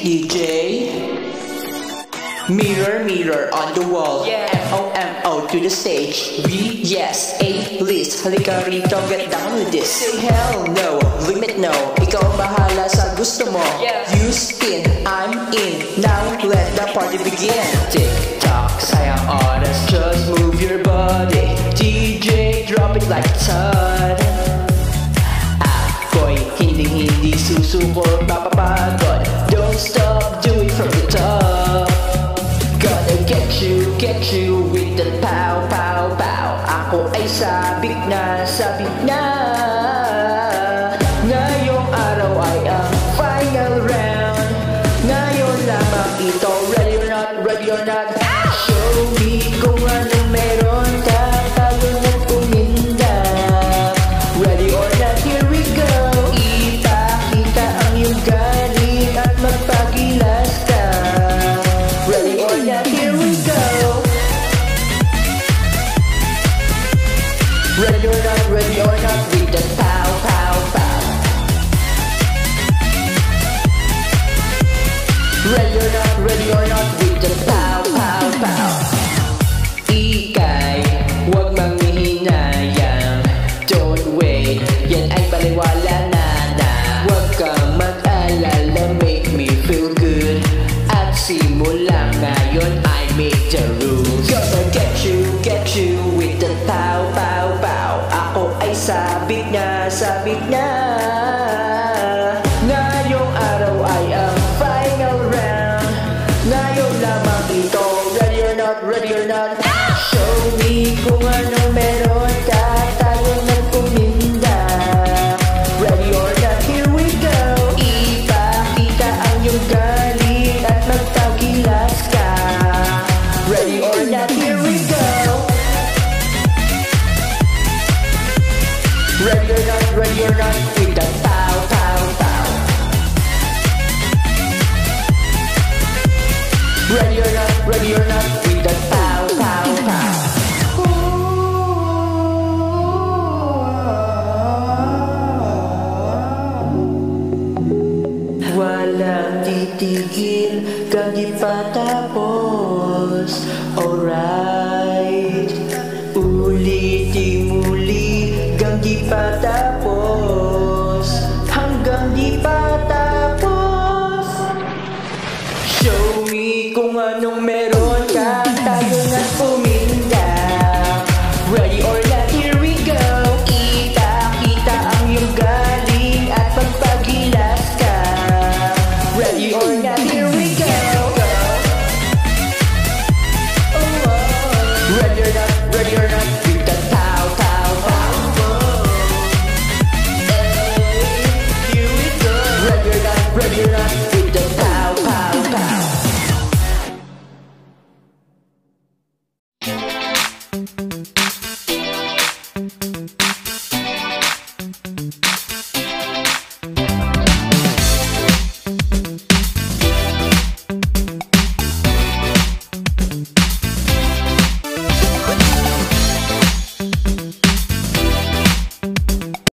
DJ. Mirror, mirror on the wall. Yeah. M-O-M-O to the stage. B, yes, A-list. Halika rito, get down with this. Say hell no, limit no. Ikaw bahala sa gusto mo. Yeah. You spin, I'm in. Now let the party begin. Tick-tock, sayang oras. Just move your body. DJ, drop it like a ton. Ako'y hindi susuko, mapapagod. Don't stop, do it from the top. Gonna get you with the pow, pow, pow. Ako ay sabik na ngayong araw ay ang final round. Ngayon lamang ito, ready or not, ready or not. Show me kung anong meron ka, tayo na kumindap. Ready or not, here we go. Ipakita ang iyong galing at magpagilas ka. Ready or not, here we go. Ready or not, with the pow, pow, pow. Ready or not, with the pow, pow, pow. Ika'y huwag manghihinayang. Don't wait, yan ay baliwala na. Huwag kang mag-alala, make me feel good. At simula ngayon, I make the rules. Gonna get you with the pow, pow, pow. Ako ay sabik na ngayong araw ay ang final round. Ngayon lamang ito, ready or not. Show me kung anong meron ka, tayo nagkuminda. Ready or not, here we go. Ipakita ang iyong galing at magpagilas ka. Ready or not, here we go. Ready or not, with the pow, pow, pow. Ready or not, with the pow, pow, pow. Walang titigil, kang di patapos. Alright, ulitin muli, kang di patapos. Hanggang di patapos. Show me kung anong meron ka, tayo na puminda. Ready or not, here we go. Ipakita ang iyong galing at pagpagilas ka. Ready or not, here we go. Ready or not,